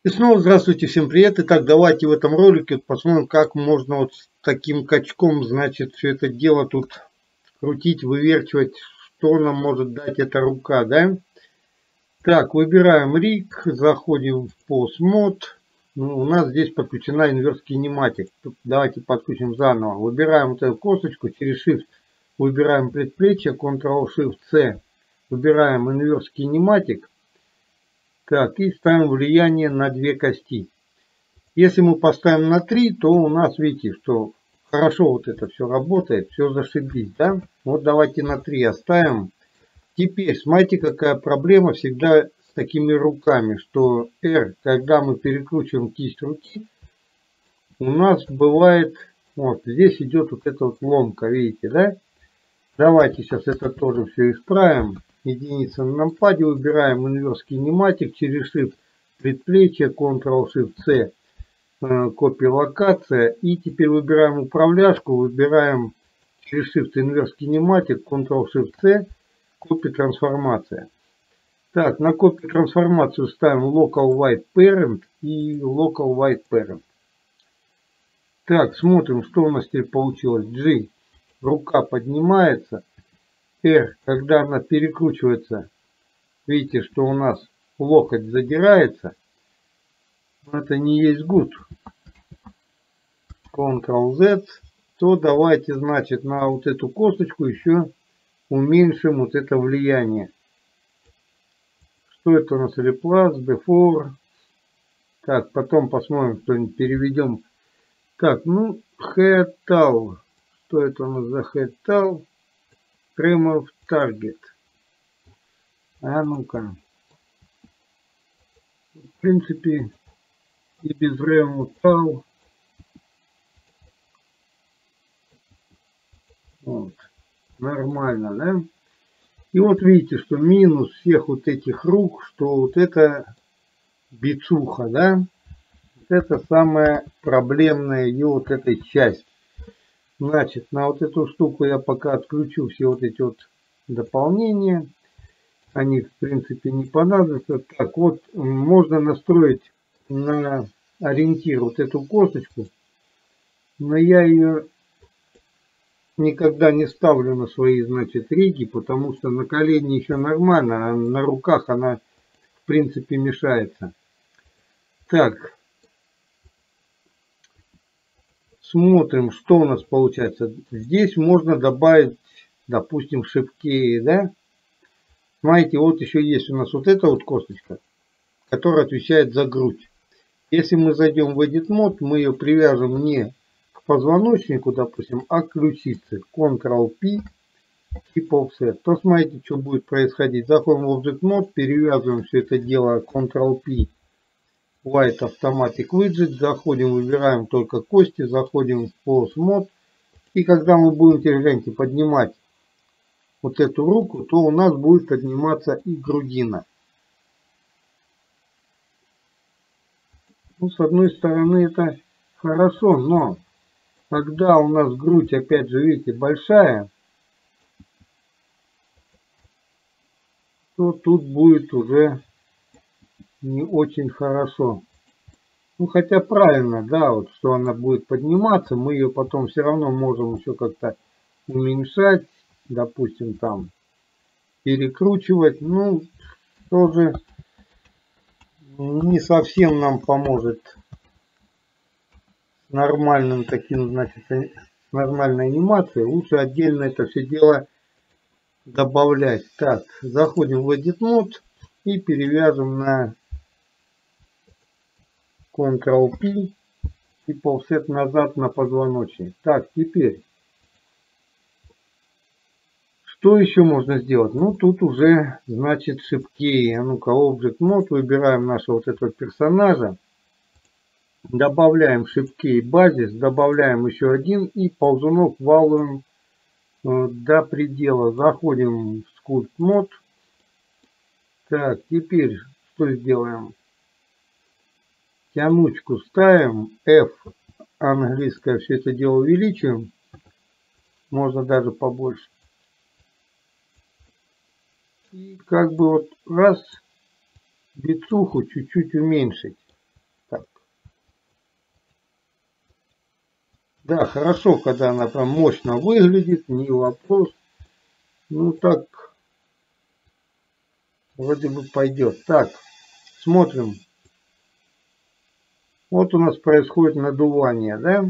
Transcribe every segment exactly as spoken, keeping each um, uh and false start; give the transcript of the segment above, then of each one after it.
И снова здравствуйте, всем привет. Итак, давайте в этом ролике посмотрим, как можно вот с таким качком, значит, все это дело тут крутить, выверчивать, что нам может дать эта рука, да? Так, выбираем риг, заходим в POS-мод. Ну, у нас здесь подключена инверс кинематик. Давайте подключим заново. Выбираем вот эту косточку, через Shift выбираем предплечье, контрол-шифт-C. Выбираем инверс кинематик. Так, и ставим влияние на две кости. Если мы поставим на три, то у нас, видите, что хорошо вот это все работает, все зашибись, да? Вот давайте на три оставим. Теперь, смотрите, какая проблема всегда с такими руками, что R, когда мы перекручиваем кисть руки, у нас бывает, вот здесь идет вот эта вот ломка, видите, да? Давайте сейчас это тоже все исправим. Единица на нампаде, выбираем инверс кинематик, через Shift предплечье, контрол-шифт-C, копия локация. И теперь выбираем управляшку, выбираем через Shift инверс кинематик, контрол-шифт-C, копия трансформация. Так, на копию трансформацию ставим local white parent и local white parent. Так, смотрим, что у нас теперь получилось. G, рука поднимается. R, когда она перекручивается, видите, что у нас локоть задирается. Это не есть good. контрол-Z. То давайте, значит, на вот эту косточку еще уменьшим вот это влияние. Что это у нас? Replace, before. Так, потом посмотрим, что-нибудь переведем. Так, ну, head tal. Что это у нас за head tal? Remove target. А ну-ка. В принципе, и без remove tal. Вот. Нормально, да? И вот видите, что минус всех вот этих рук, что вот это бицуха, да? Вот это самая проблемная ее вот эта часть. Значит, на вот эту штуку я пока отключу все вот эти вот дополнения. Они, в принципе, не понадобятся. Так, вот, можно настроить на ориентир вот эту косточку. Но я ее никогда не ставлю на свои, значит, риги, потому что на колени еще нормально, а на руках она, в принципе, мешается. Так. Смотрим, что у нас получается. Здесь можно добавить, допустим, шипки, да? Смотрите, вот еще есть у нас вот эта вот косточка, которая отвечает за грудь. Если мы зайдем в Edit Mode, мы ее привяжем не к позвоночнику, допустим, а к ключице. контрол-P и Offset. То смотрите, что будет происходить. Заходим в Object Mode, перевязываем все это дело контрол-P. White Automatic Widget, заходим, выбираем только кости, заходим в POS Mode. И когда мы будем, теперь, гляньте, поднимать вот эту руку, то у нас будет подниматься и грудина. Ну, с одной стороны это хорошо, но когда у нас грудь, опять же, видите, большая, то тут будет уже не очень хорошо. Ну, хотя правильно, да, вот что она будет подниматься, мы ее потом все равно можем еще как-то уменьшать, допустим, там, перекручивать. Ну, тоже не совсем нам поможет с нормальным таким, значит, с нормальной анимацией. Лучше отдельно это все дело добавлять. Так, заходим в Edit Mode и перевяжем на контрол-P и Offset назад на позвоночник. Так, теперь, что еще можно сделать? Ну, тут уже, значит, шипки. А ну-ка, Object Mode, выбираем нашего вот этого персонажа, добавляем шипки и базис, добавляем еще один и ползунок валуем э, до предела. Заходим в Sculpt Mode. Так, теперь что сделаем? Тянучку ставим, F английское, все это дело увеличиваем, можно даже побольше. И как бы вот раз бицуху чуть-чуть уменьшить. Да, хорошо, когда она прям мощно выглядит, не вопрос. Ну так, вроде бы пойдет. Так, смотрим. Вот у нас происходит надувание, да?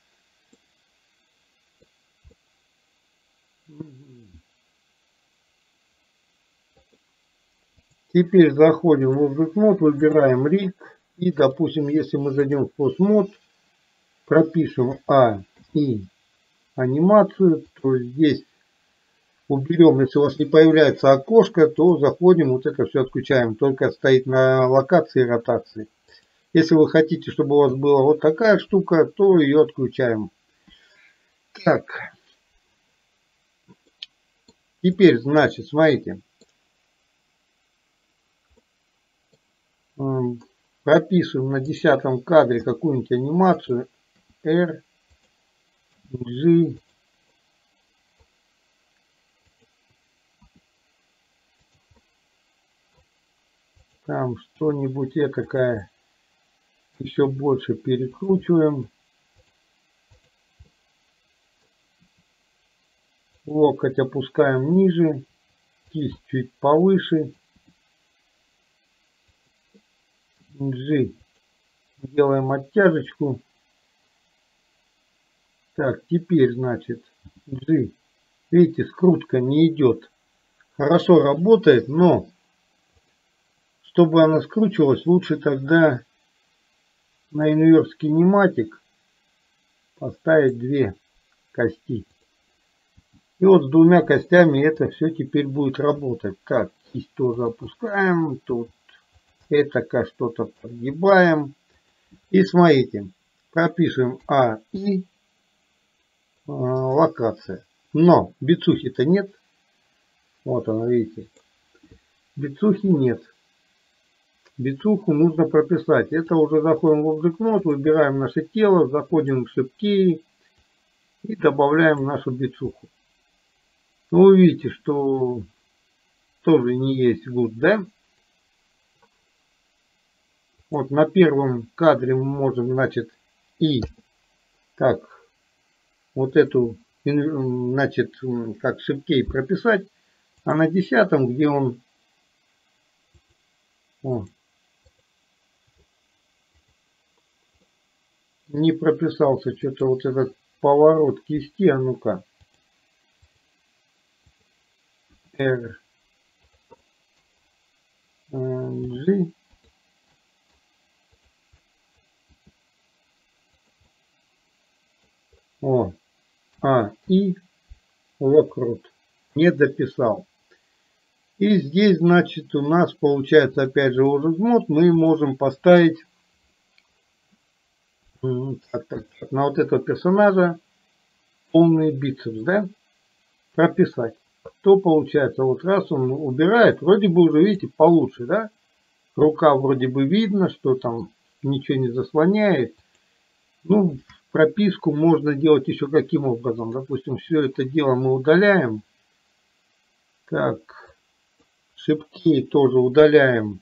Теперь заходим в Object Mode, выбираем Rig. И, допустим, если мы зайдем в Post Mode, пропишем А и анимацию, то здесь уберем, если у вас не появляется окошко, то заходим, вот это все отключаем, только стоит на локации и ротации. Если вы хотите, чтобы у вас была вот такая штука, то ее отключаем. Так, теперь, значит, смотрите, прописываем на десятом кадре какую-нибудь анимацию R, G, там что-нибудь этакое, еще больше перекручиваем. Локоть опускаем ниже, кисть чуть повыше. G. Делаем оттяжечку. Так, теперь, значит, G. Видите, скрутка не идет. Хорошо работает, но чтобы она скручивалась, лучше тогда на Inverse Kinematic поставить две кости. И вот с двумя костями это все теперь будет работать. Так, кисть тоже опускаем. Тут это что-то прогибаем. И смотрите, пропишем А и э, локация. Но бицухи-то нет. Вот она, видите. Бицухи нет. Бицуху нужно прописать. Это уже заходим в Object Mode, выбираем наше тело, заходим в шипки и добавляем нашу бицуху. Ну, вы видите, что тоже не есть good, да? Вот на первом кадре мы можем, значит, и так вот эту, значит, как шипкей прописать, а на десятом, где он о, не прописался, что-то вот этот поворот кисти, а ну-ка, R, G, о, А, и вокруг. Не дописал. И здесь, значит, у нас получается, опять же, уже мод, мы можем поставить так, так, так, на вот этого персонажа полный бицепс, да, прописать. То получается, вот раз он убирает, вроде бы уже, видите, получше, да, рука вроде бы видно, что там ничего не заслоняет. Ну, прописку можно делать еще каким образом. Допустим, все это дело мы удаляем. Так, шипки тоже удаляем.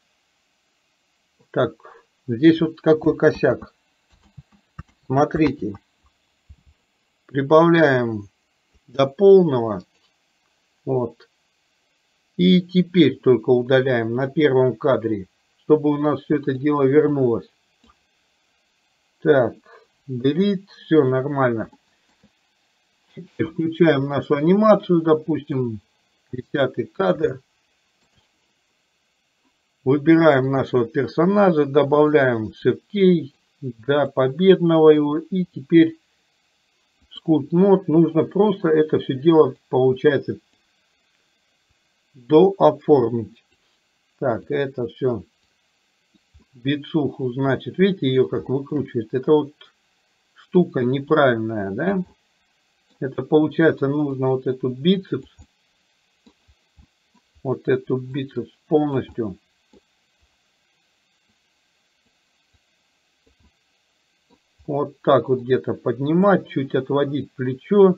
Так, здесь вот какой косяк. Смотрите, прибавляем до полного. Вот. И теперь только удаляем на первом кадре, чтобы у нас все это дело вернулось. Так, delete, все нормально. Теперь включаем нашу анимацию, допустим, десятый кадр. Выбираем нашего персонажа, добавляем шипкей до победного его. И теперь Sculpt Mode нужно просто это все дело, получается, дооформить. Так, это все. Бицуху, значит, видите, ее как выкручивает. Это вот штука неправильная, да? Это получается нужно вот эту бицепс, вот эту бицепс полностью вот так вот где-то поднимать, чуть отводить плечо,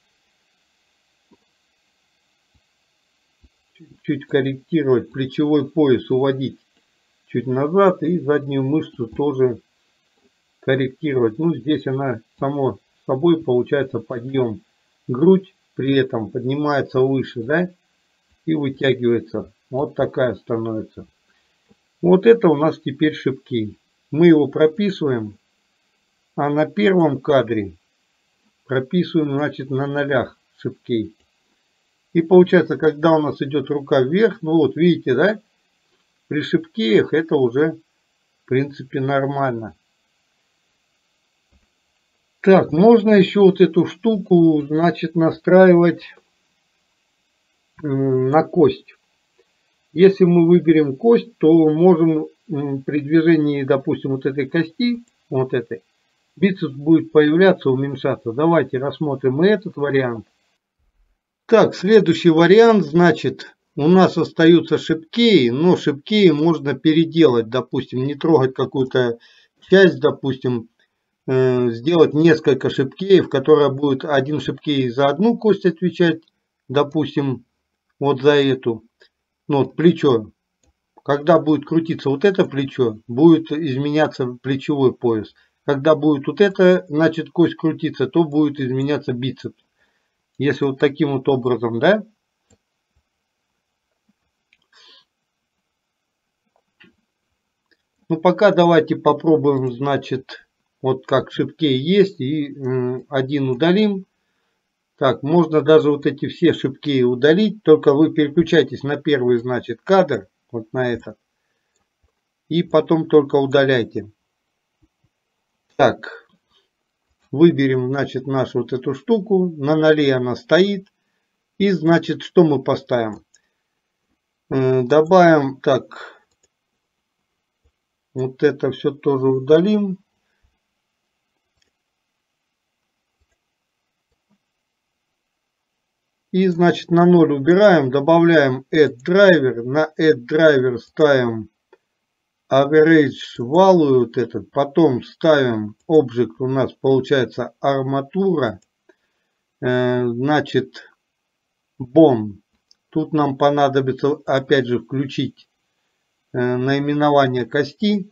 чуть корректировать плечевой пояс, уводить чуть назад и заднюю мышцу тоже корректировать. Ну, здесь она само собой получается подъем. Грудь при этом поднимается выше, да, и вытягивается. Вот такая становится. Вот это у нас теперь шипки. Мы его прописываем, а на первом кадре прописываем, значит, на нолях шипки. И получается, когда у нас идет рука вверх, ну вот видите, да, при шипкеях это уже в принципе нормально. Так, можно еще вот эту штуку, значит, настраивать на кость. Если мы выберем кость, то можем при движении, допустим, вот этой кости, вот этой, бицепс будет появляться, уменьшаться. Давайте рассмотрим и этот вариант. Так, следующий вариант, значит, у нас остаются шипкеи, но шипкеи можно переделать, допустим, не трогать какую-то часть, допустим, э, сделать несколько шипкеев, которая будет один шипкей за одну кость отвечать, допустим, вот за эту, ну вот плечо. Когда будет крутиться вот это плечо, будет изменяться плечевой пояс. Когда будет вот это, значит, кость крутиться, то будет изменяться бицепс. Если вот таким вот образом, да? Ну, пока давайте попробуем, значит, вот как шипкей есть, и э, один удалим. Так, можно даже вот эти все шипкеи удалить, только вы переключайтесь на первый, значит, кадр, вот на этот, и потом только удаляйте. Так, выберем, значит, нашу вот эту штуку, на ноле она стоит, и, значит, что мы поставим? Э, добавим, так, вот это все тоже удалим. И, значит, на ноль убираем, добавляем add driver, на add driver ставим average value, вот этот, потом ставим object, у нас получается арматура, э, значит, bone. Тут нам понадобится, опять же, включить э, наименование кости.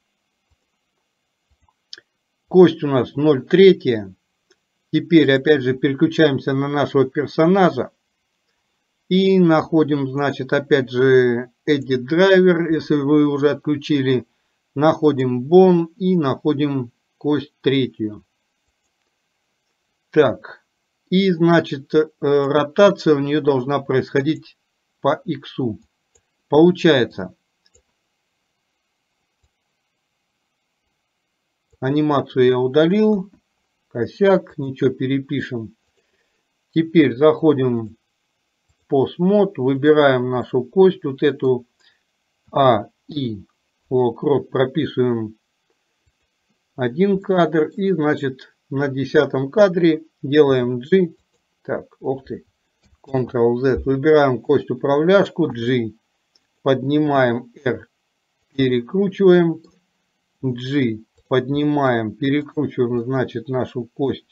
Кость у нас ноль три. Теперь, опять же, переключаемся на нашего персонажа. И находим, значит, опять же, Edit Driver, если вы уже отключили. Находим Bone и находим кость третью. Так. И, значит, ротация у нее должна происходить по X. Получается. Анимацию я удалил. Косяк. Ничего, перепишем. Теперь заходим Post-Mode, выбираем нашу кость, вот эту А и локрот прописываем один кадр и, значит, на десятом кадре делаем G. Так, ух ты, контрол зет, выбираем кость управляшку G, поднимаем R, перекручиваем G, поднимаем, перекручиваем, значит, нашу кость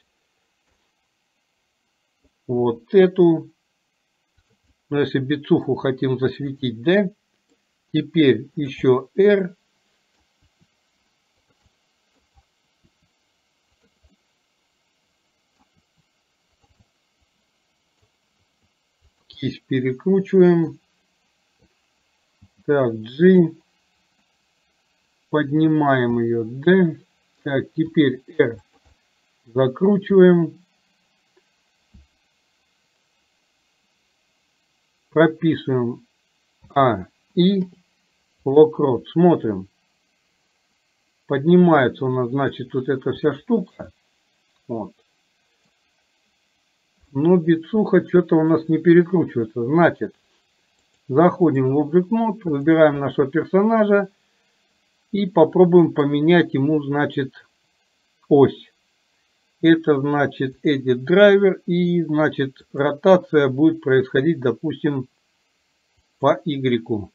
вот эту. Но если бицуху хотим засветить, да? Теперь еще R. Кисть перекручиваем. Так, G. Поднимаем ее, D. Так, теперь R. Закручиваем. Прописываем А и локрот. Смотрим. Поднимается у нас, значит, вот эта вся штука. Вот. Но бицуха что-то у нас не перекручивается. Значит, заходим в Object Mode, выбираем нашего персонажа и попробуем поменять ему, значит, ось. Это значит Edit Driver, и, значит, ротация будет происходить, допустим, по Y.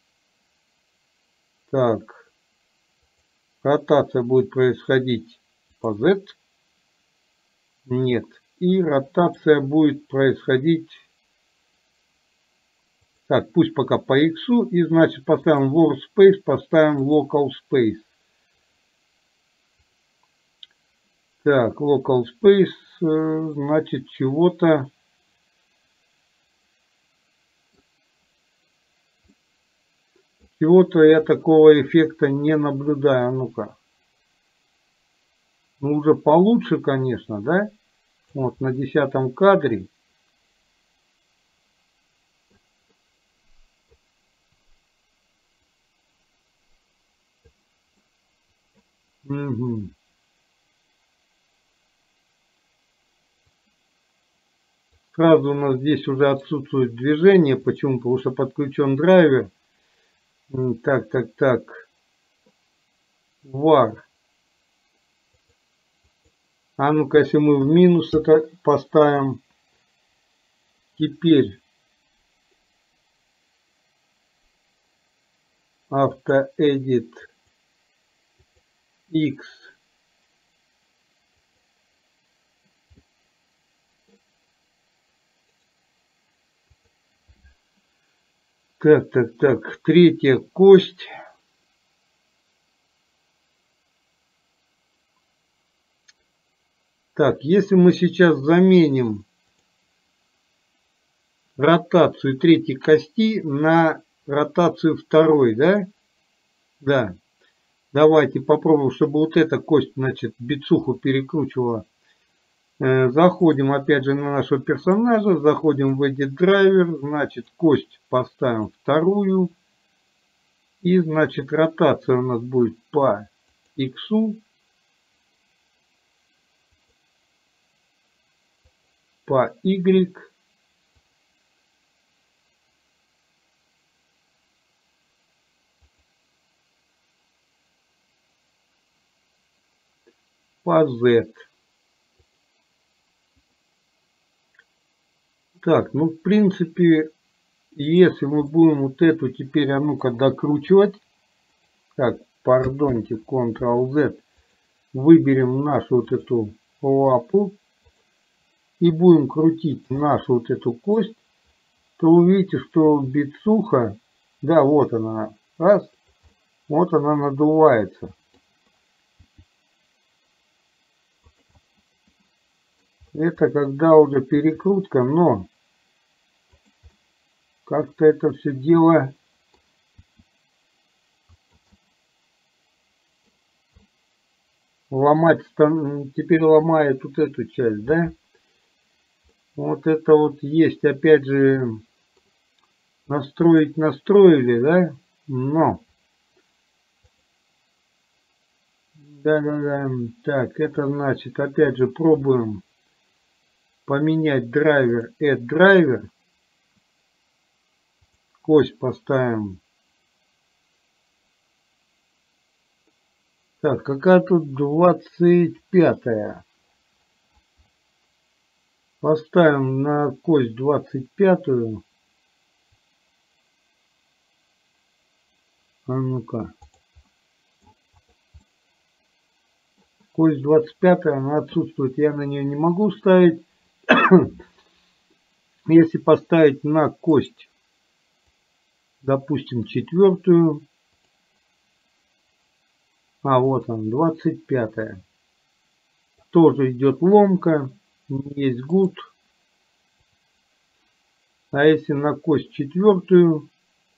Так, ротация будет происходить по Z. Нет. И ротация будет происходить, так, пусть пока по X, и, значит, поставим Workspace, поставим Local Space. Так, local space, значит, чего-то. Чего-то я такого эффекта не наблюдаю. Ну-ка. Ну, уже получше, конечно, да? Вот, на десятом кадре. Угу. Сразу у нас здесь уже отсутствует движение. Почему? Потому что подключен драйвер. Так, так, так. Var. А ну-ка, если мы в минус это поставим. Теперь автоэдит X. Так, так, так. Третья кость. Так, если мы сейчас заменим ротацию третьей кости на ротацию второй, да? Да. Давайте попробуем, чтобы вот эта кость, значит, бицуху перекручивала. Заходим опять же на нашего персонажа, заходим в Edit Driver, значит, кость поставим вторую. И, значит, ротация у нас будет по X, по Y. По Z. Так, ну, в принципе, если мы будем вот эту теперь, а ну-ка, докручивать. Так, пардоньте, контрол-Z. Выберем нашу вот эту лапу. И будем крутить нашу вот эту кость. То увидите, что бицуха, да, вот она, раз, вот она надувается. Это когда уже перекрутка, но как-то это все дело ломать, теперь ломает вот эту часть, да? Вот это вот есть, опять же, настроить настроили, да? Но, да-да-да, так, это значит, опять же, пробуем поменять драйвер, add драйвер. Кость поставим. Так, какая тут двадцать пятая? Поставим на кость двадцать пятую. А ну-ка. Кость двадцать пятая, она отсутствует. Я на нее не могу ставить. Если поставить на кость, допустим, четвертую. А вот он, двадцать пятая. Тоже идет ломка. Есть гуд. А если на кость четвертую,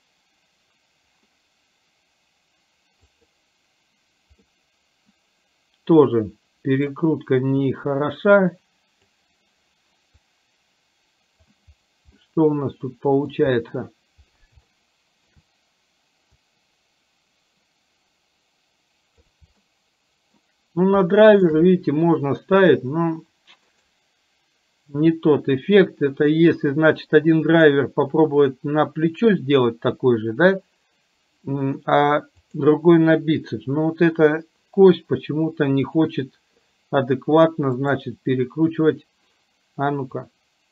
тоже перекрутка не хороша. Что у нас тут получается? Ну, на драйвер, видите, можно ставить, но не тот эффект. Это если, значит, один драйвер попробует на плечо сделать такой же, да, а другой на бицепс. Но вот эта кость почему-то не хочет адекватно, значит, перекручивать. А ну-ка.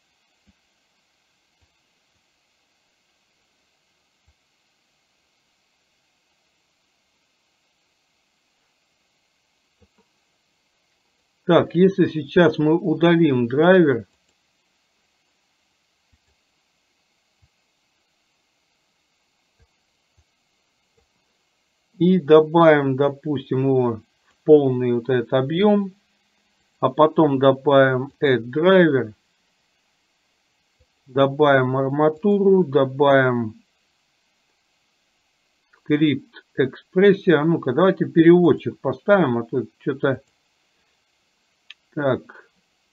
Так, если сейчас мы удалим драйвер, и добавим, допустим, его в полный вот этот объем, а потом добавим add driver, добавим арматуру, добавим скрипт экспрессия. Ну-ка, давайте переводчик поставим, а то что-то так.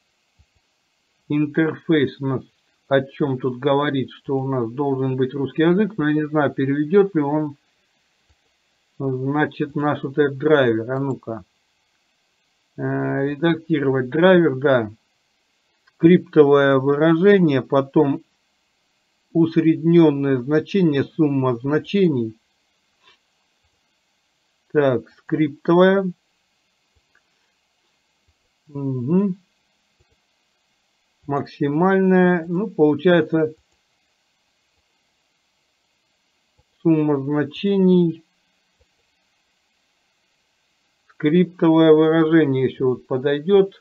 Интерфейс у нас о чем тут говорит, что у нас должен быть русский язык, но я не знаю, переведет ли он, значит, наш вот этот драйвер. А ну-ка, э, редактировать драйвер, да. Скриптовое выражение, потом усредненное значение, сумма значений. Так, скриптовое. Угу. Максимальная, ну, получается, сумма значений. Скриптовое выражение еще вот подойдет.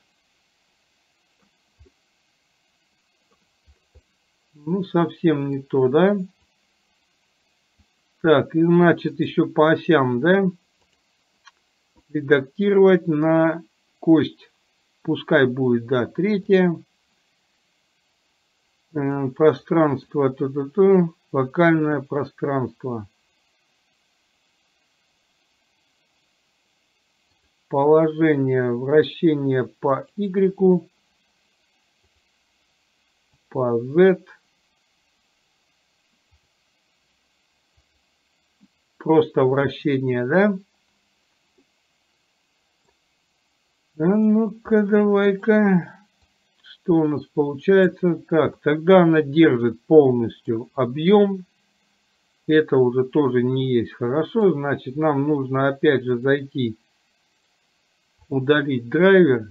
Ну, совсем не то, да? Так, и значит еще по осям, да? Редактировать на кость. Пускай будет, да, третье. Э, пространство, то-то-то, локальное пространство. Положение вращения по Y, по Z. Просто вращение, да? А ну-ка, давай-ка. Что у нас получается? Так, тогда она держит полностью объем. Это уже тоже не есть хорошо. Значит, нам нужно опять же зайти, удалить драйвер.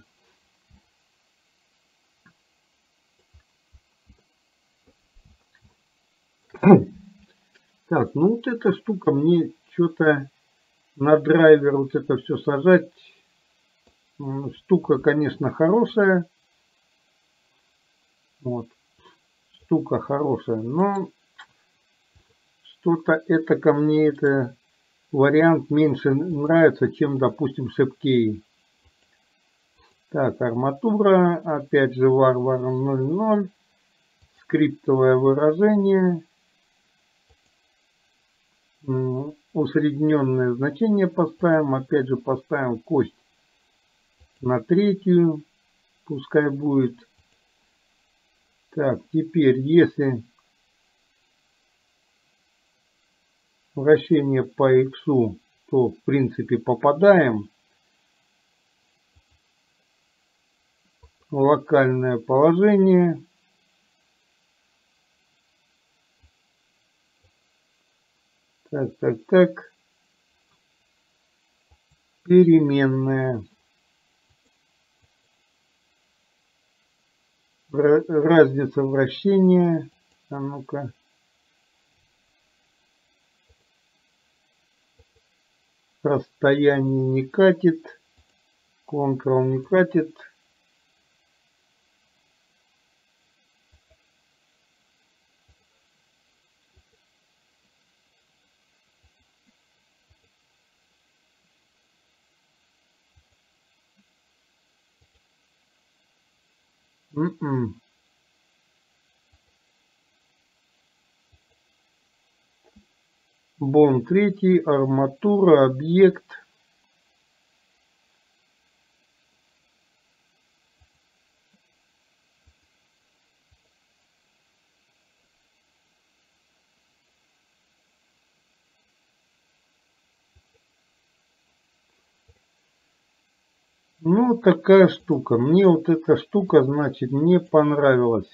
Так, ну вот эта штука, мне что-то на драйвер вот это все сажать. Штука, конечно, хорошая. Вот. Штука хорошая, но что-то это ко мне, это вариант меньше нравится, чем, допустим, шипкей. Так, арматура, опять же варвар ноль ноль, скриптовое выражение, усредненное значение поставим, опять же поставим кость на третью, пускай будет. Так, теперь, если вращение по X, то в принципе попадаем. Локальное положение. Так, так, так. Переменная. Разница вращения. А ну-ка. Расстояние не катит. Ctrl не катит. М-м. Бон третий, арматура, объект. Ну, такая штука. Мне вот эта штука, значит, не понравилась.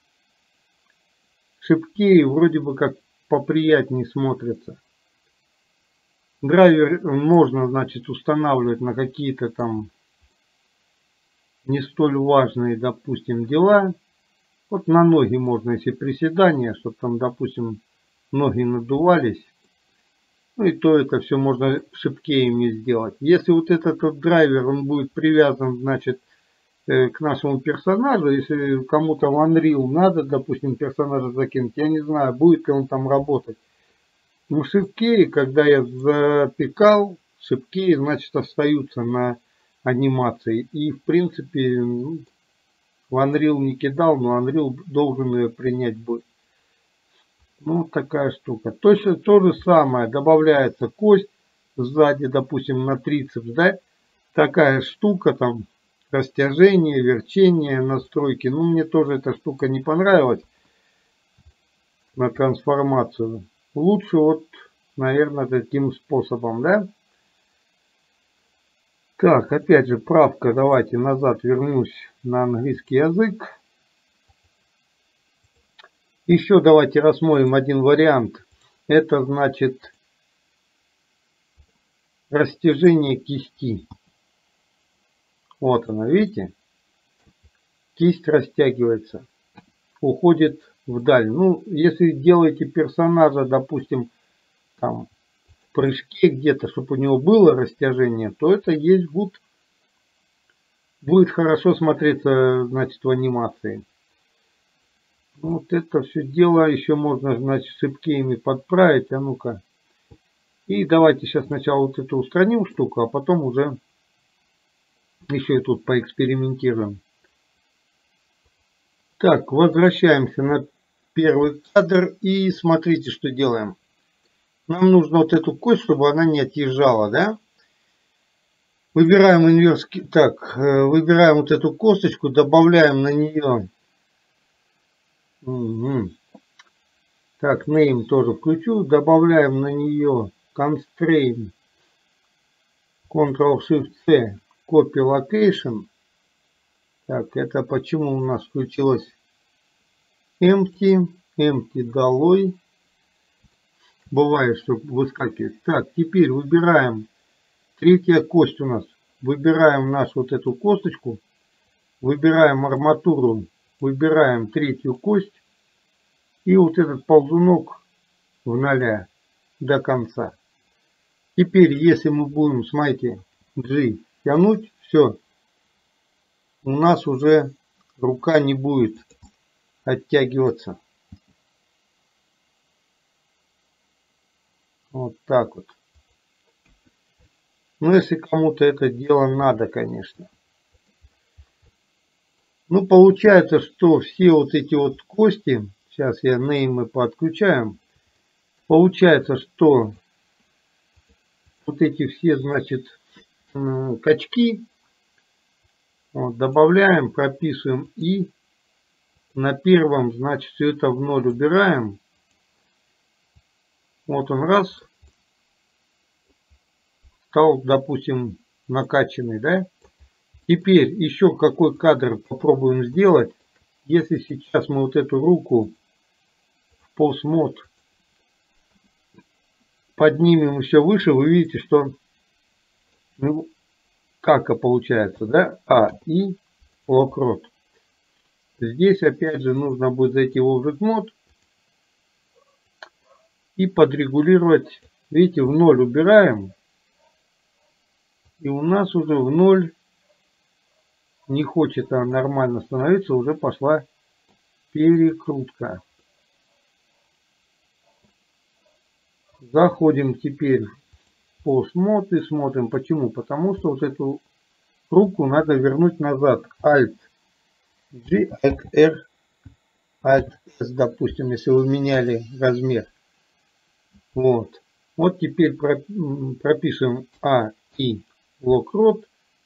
Шипки вроде бы как поприятнее смотрятся. Драйвер можно, значит, устанавливать на какие-то там не столь важные, допустим, дела. Вот на ноги можно, если приседания, чтобы там, допустим, ноги надувались. Ну и то это все можно шипкеями сделать. Если вот этот вот драйвер, он будет привязан, значит, к нашему персонажу, если кому-то в Unreal надо, допустим, персонажа закинуть, я не знаю, будет ли он там работать. Но шипкеи, когда я запекал, шипкеи, значит, остаются на анимации. И в принципе ну, в Unreal не кидал, но Unreal должен ее принять будет. Ну, такая штука. Точно то же самое. Добавляется кость сзади, допустим, на трицепс, да? Такая штука, там, растяжение, верчение, настройки. Ну, мне тоже эта штука не понравилась на трансформацию. Лучше вот, наверное, таким способом, да? Так, опять же, правка. Давайте назад вернусь на английский язык. Еще давайте рассмотрим один вариант. Это значит растяжение кисти. Вот она, видите? Кисть растягивается, уходит вдаль. Ну, если делаете персонажа, допустим, там в прыжке где-то, чтобы у него было растяжение, то это есть будет, будет хорошо смотреться, значит, в анимации. Вот это все дело еще можно, значит, шипками подправить. А ну-ка. И давайте сейчас сначала вот эту устраним штуку, а потом уже еще и тут поэкспериментируем. Так, возвращаемся на первый кадр и смотрите, что делаем. Нам нужно вот эту кость, чтобы она не отъезжала, да? Выбираем инверский, так, выбираем вот эту косточку, добавляем на нее. Угу. Так, name тоже включу, добавляем на нее constraint, Ctrl-Shift-C, copy location. Так, это почему у нас включилось empty, empty долой. Бывает, что выскакивает. Так, теперь выбираем третья кость у нас. Выбираем нашу вот эту косточку. Выбираем арматуру. Выбираем третью кость. И вот этот ползунок в ноля до конца. Теперь, если мы будем, смотрите, G тянуть, все. У нас уже рука не будет оттягиваться. Вот так вот. Ну, если кому-то это дело надо, конечно. Ну, получается, что все вот эти вот кости, сейчас я неймы подключаем, получается, что вот эти все, значит, качки вот, добавляем, прописываем и на первом, значит, все это в ноль убираем. Вот он раз. Стал, допустим, накачанный, да? Теперь еще какой кадр попробуем сделать. Если сейчас мы вот эту руку в Pose Mode поднимем еще выше, вы видите, что ну, как получается, да? А, и локрот. Здесь опять же нужно будет зайти в Object Mode и подрегулировать. Видите, в ноль убираем. И у нас уже в ноль не хочет она нормально становиться, уже пошла перекрутка. Заходим теперь в Pose Mode и смотрим. Почему? Потому что вот эту руку надо вернуть назад. Alt G, Alt R, Alt S, допустим, если вы меняли размер. Вот. Вот теперь пропишем А и локрот.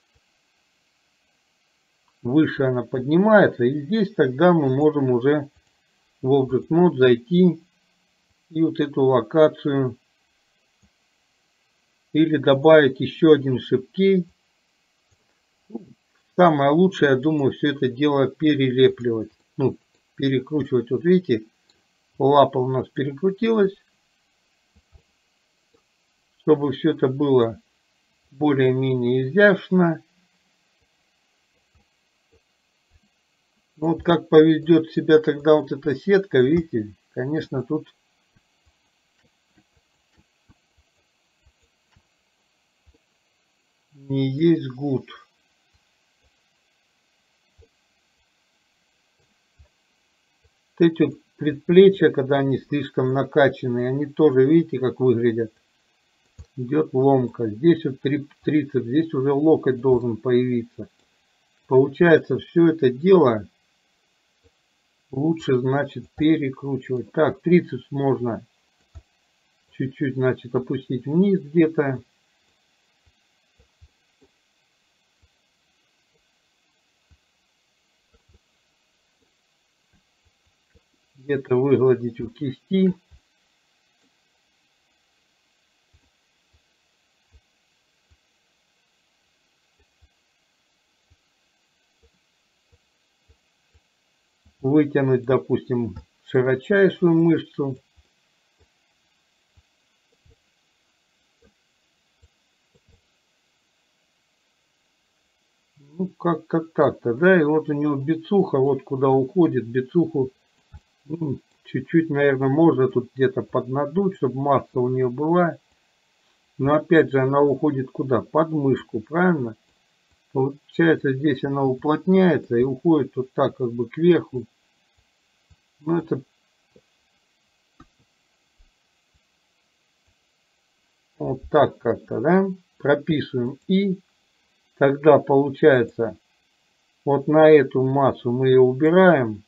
Выше она поднимается. И здесь тогда мы можем уже в Object Mode зайти и вот эту локацию или добавить еще один шипкей. Самое лучшее, я думаю, все это дело перелепливать. Ну, перекручивать. Вот видите, лапа у нас перекрутилась. Чтобы все это было более-менее изящно. Вот как поведет себя тогда вот эта сетка, видите, конечно, тут не есть гуд. Вот эти вот предплечья, когда они слишком накачанные, они тоже, видите, как выглядят. идет ломка. Здесь вот тридцать, здесь уже локоть должен появиться. Получается, все это дело лучше, значит, перекручивать. Так, тридцать можно чуть-чуть, значит, опустить вниз где-то. Где-то выгладить у кисти. Вытянуть, допустим, широчайшую мышцу. Ну, как, как так-то, да, и вот у него бицуха, вот куда уходит, бицуху, ну, чуть-чуть, наверное, можно тут где-то поднадуть, чтобы масса у нее была. Но опять же, она уходит куда? Под мышку, правильно? Получается, здесь она уплотняется и уходит вот так как бы кверху. Ну, это вот так как-то, да? Прописываем. И тогда получается, вот на эту массу мы ее убираем.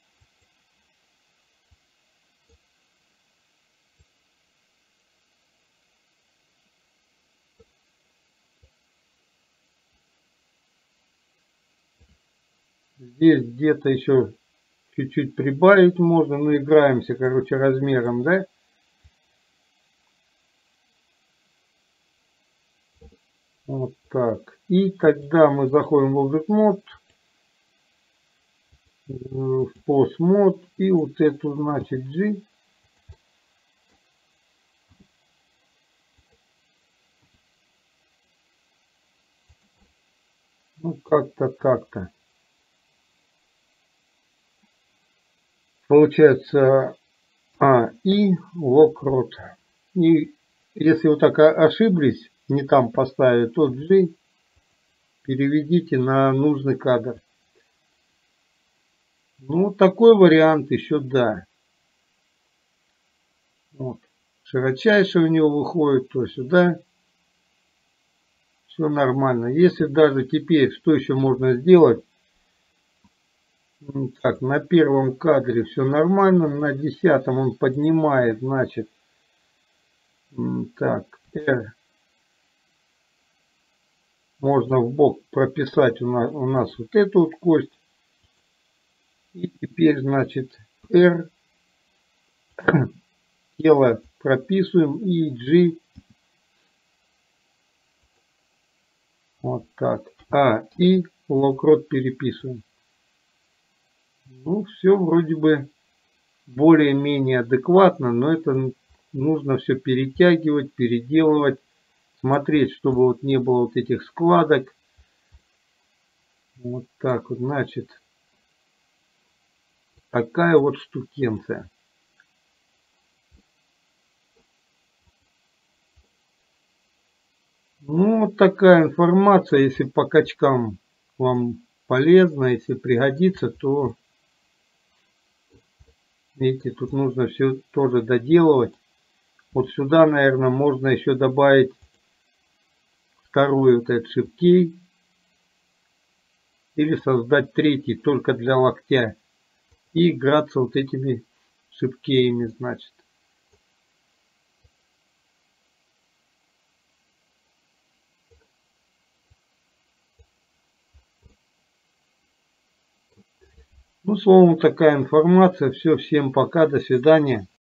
Здесь где-то еще чуть-чуть прибавить можно. Ну, играемся, короче, размером, да? Вот так. И тогда мы заходим в Object Mode, в Pose Mode, и вот эту, значит, G. Ну, как-то так-то. Получается, а, и локрот. И если вы так ошиблись, не там поставили, то G переведите на нужный кадр. Ну, такой вариант еще, да. Вот. Широчайший у него выходит, то сюда. Все нормально. Если даже теперь, что еще можно сделать? Так, на первом кадре все нормально. На десятом он поднимает, значит, так, R. Можно в бок прописать у нас, у нас вот эту вот кость. И теперь, значит, R. Тело прописываем и G. Вот так. А, и локрот переписываем. Ну, все вроде бы более-менее адекватно, но это нужно все перетягивать, переделывать, смотреть, чтобы вот не было вот этих складок. Вот так вот, значит, такая вот штукенция. Ну, вот такая информация, если по качкам вам полезно, если пригодится, то видите, тут нужно все тоже доделывать. Вот сюда, наверное, можно еще добавить второй вот этот шипкей. Или создать третий только для локтя. И играться вот этими шипкеями, значит. Ну, словом, такая информация. Все, всем пока, до свидания.